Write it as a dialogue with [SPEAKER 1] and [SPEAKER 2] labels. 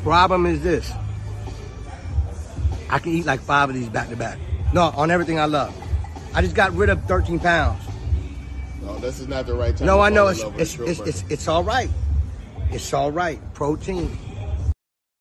[SPEAKER 1] Problem is this. I can eat like 5 of these back to back. No, on everything I love. I just got rid of 13 pounds.
[SPEAKER 2] No, this is not the right time.
[SPEAKER 1] No, I know it's all right. It's all right. Protein.